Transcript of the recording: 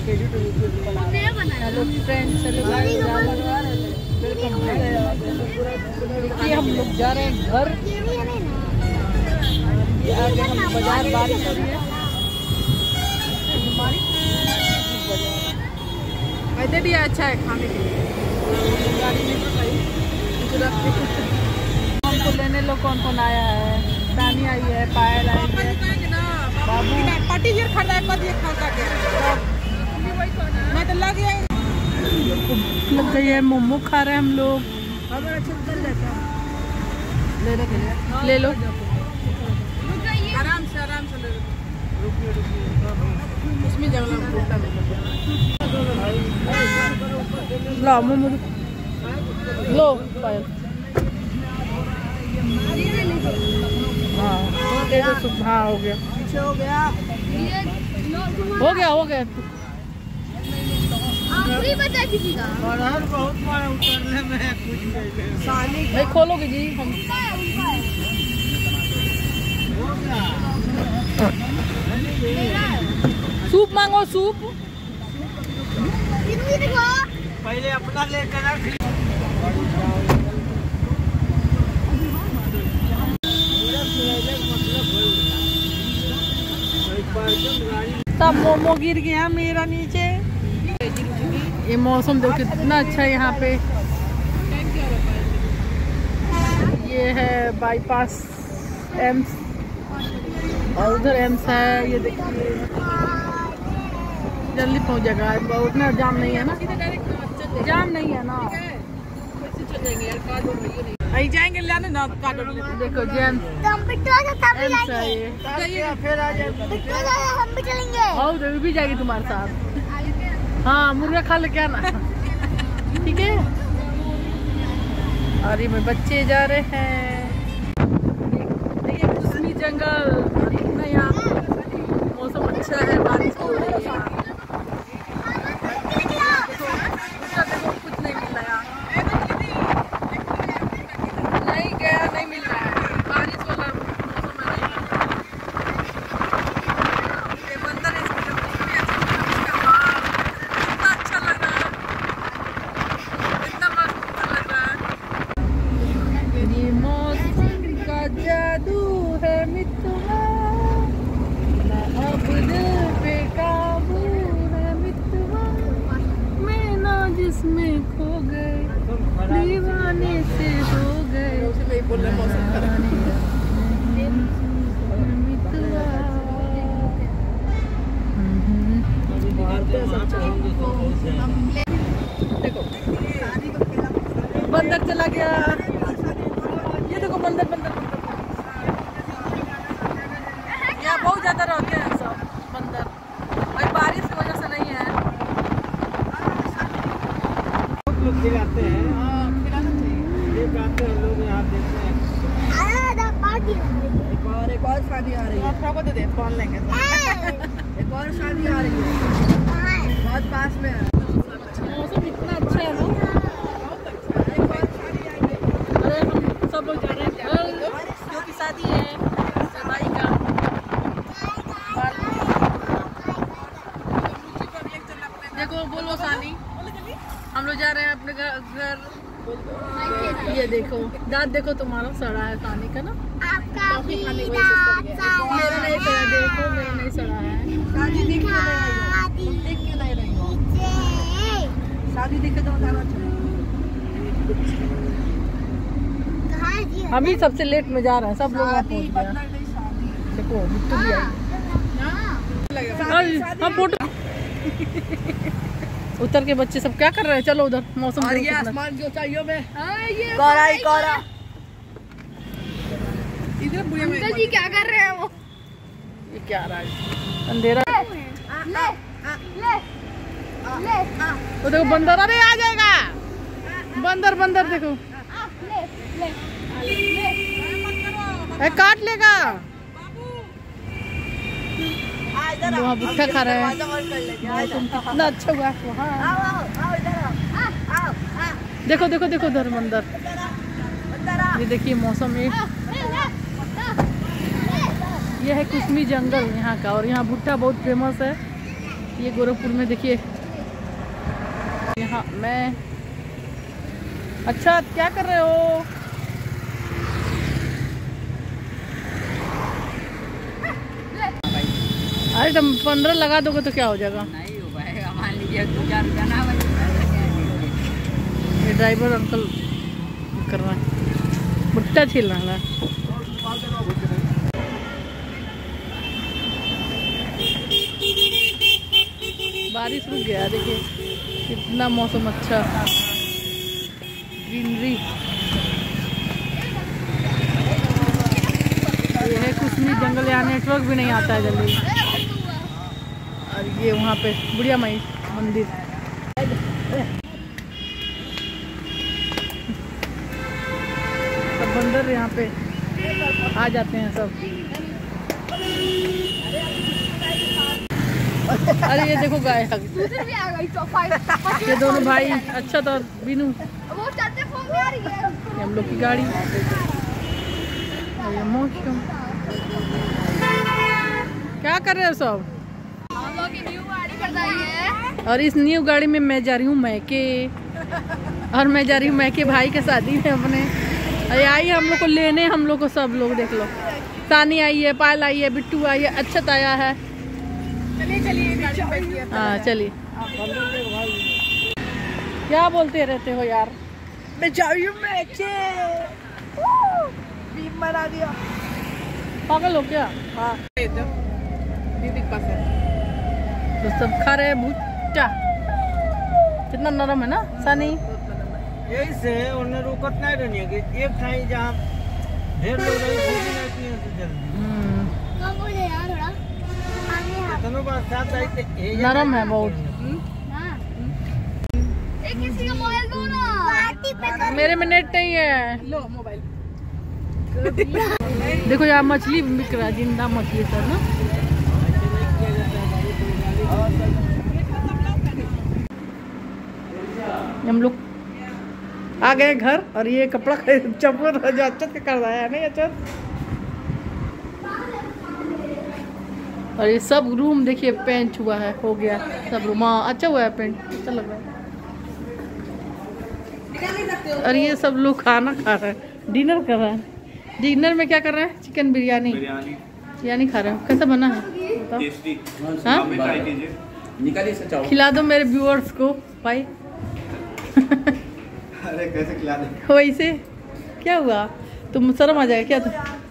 Hello friends, welcome. देखिए हम लोग जा रहे हैं घर। ये आगे हम बाजार, बारिश हो रही है। वैसे भी अच्छा है खाने के लिए। गाड़ी में हमको लेने लो कौन कौन आया है। सानी आई है, पायल आई है, बाबू पार्टी ये खाता है, कद ये खाता है। मैं तो लग गई है। मोमो खा रहे हैं हम लोग। ले लो आराम से ले लो। उसमें लो मोमो लो पायल। हाँ हो गया। आखिरी बता किसी का बहुत मारे उतरने में कुछ नहीं खोलोगे जी हम। सूप मांगो, सूप। पहले अपना लेकर रख। सब मोमो गिर गया मेरा नीचे। ये मौसम देखो कितना अच्छा है यहाँ पे। ये है बाईपास एम्स, और उधर एम्स है। ये देखिए जल्दी पहुँच जाएगा। उतना जाम नहीं है ना, जाम नहीं है ना। अभी जाएंगे लाने ना कार्ड। देखो जैम एम्स है ये। फिर आ जाए हम भी चलेंगे। और भी जाएगी तुम्हारे साथ। हाँ मुर्गा खा ले क्या ना। ठीक है। और ये में बच्चे जा रहे हैं। देखिए कुसमी जंगल। इतना यहाँ मौसम अच्छा है, बारिश हो रही है। कुछ नहीं मिल रहा, नहीं गया, नहीं मिल रहा है। बारिश वाला मौसम है। ये बंदर अच्छा लग रहा है, इतना मस्त लग रहा है। ये मौसम का जादू है मित्रा, अब दिल पे काबू है मित्रा। मैं ना जिसमें खो गए, दीवाने से हो गए। मौसम खराब देखो बंदर चला गया। ये देखो बंदर यहाँ बहुत ज्यादा रहते हैं सब बंदर। भाई बारिश की वजह से नहीं है। लोग खिलाते हैं। खिलाना चाहिए। देख आते हैं लोग यहाँ देखते हैं। एक और शादी आ रही है। आपको दे दे कौन लेंगे। एक और शादी आ रही है बहुत पास में है। मौसम इतना अच्छा है ना। अरे हम सब लोग जा रहे हैं घर, क्योंकि शादी है भाई का। देखो बोलो सानी, हम लोग जा रहे हैं अपने घर। ये देखो दांत देखो तुम्हारा सड़ा है सानी का ना। कॉफी खाने की वजह से मेरा नहीं सड़ा। देखो मेरा नहीं सड़ा है। शादी देख क्यों नहीं रही हो? शादी देखे तो हम ही सबसे लेट में जा रहे हैं। सब लोग वहाँ पहुँच गए। देखो बिट्टू भी आई। हम फोटो उतर के बच्चे सब क्या कर रहे हैं? चलो उधर मौसम और ये आसमान जो चाहिए में कोरा ही कोरा। इधर अंकल जी क्या कर रहे हैं? वो ये क्या रहा है? अंधेरा। तो देखो बंदर, अरे आ जाएगा बंदर देखो। काट लेगा। वहाँ भुट्टा खा रहा है। कितना अच्छा हुआ वहाँ। देखो उधर बंदर। ये देखिए मौसम में ये है कुसमी जंगल यहाँ का। और यहाँ भुट्टा बहुत फेमस है। ये गोरखपुर में देखिए यहाँ मैं। अच्छा क्या कर रहे हो? अरे तुम 15 लगा दोगे तो क्या हो जाएगा? नहीं हो पाएगा, मान लीजिए 2-4 जना बजे। ये ड्राइवर अंकल कर रहा है, भुट्टा छील रहा है। बारिश रुक गया, देखिए कितना मौसम अच्छा, ग्रीनरी। ये है कुसमी जंगल, यहाँ नेटवर्क भी नहीं आता है जल्दी। और ये वहाँ पे बुढ़िया माई मंदिर। सब बंदर यहाँ पे आ जाते हैं सब। अरे ये देखो गाय आ गई। ये दोनों भाई अच्छा तो बीनू, वो चलते फोन में आ रही है। हम लोग की गाड़ी। ये मौसम क्या कर रहे हो सब? हम लोग की न्यू गाड़ी खरीदाई है और इस न्यू गाड़ी में मैं जा रही हूँ मैके, और मैं जा रही हूँ मैके भाई के शादी में अपने। अरे आई हम लोग को लेने, हम लोग को सब लोग देख लो। सानी आई है, पायल आई है, बिट्टू आई है, अक्षत आया है। हाँ चलिए। क्या बोलते रहते हो यार? मैं जा रही हूँ मैके। बीम बना दिया। पागल हो क्या? हाँ दीदी का पास है। तो सब खा रहे हैं भुट्टा। कितना नरम है ना सानी? यही से उन्हें रुकत नहीं रहनी है कि एक ठाई जहाँ ढेर लोग रही भूजी नहीं पिए तो जल्दी। कम हो जाए यार थोड़ा आगे हाथ। इतनों बार साथ आई थे नरम है बहुत। हां एक किसी का मोबाइल दो ना, पार्टी पे कर। मेरे में नेट नहीं है। लो मोबाइल। देखो यहाँ मछली बिक रहा है, जिंदा मछली सर ना। हम लोग आ गए घर, और ये कपड़ा चप्पल जो अक्षत का कर रहा है नहीं अक्षत। और ये सब रूम देखिए पेंट हुआ है, हो गया सब रूम। हाँ अच्छा हुआ है पेंट, अच्छा लग रहा है। और ये सब लोग खाना खा रहे हैं, डिनर कर रहे हैं। डिनर में क्या कर रहे हैं? चिकन बिरयानी खा रहे हो। कैसा बना है बताओ? हाँ खिला दो मेरे व्यूअर्स को भाई। अरे कैसे खिला दे? वैसे क्या हुआ? तुम शर्म आ जाएगा क्या?